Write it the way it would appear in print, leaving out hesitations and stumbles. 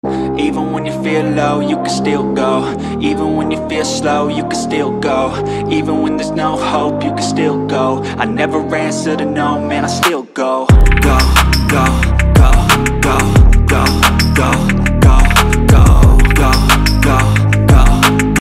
Even when you feel low, you can still go. Even when you feel slow, you can still go. Even when there's no hope, you can still go. I never answer to no, man, I still go. Go, go.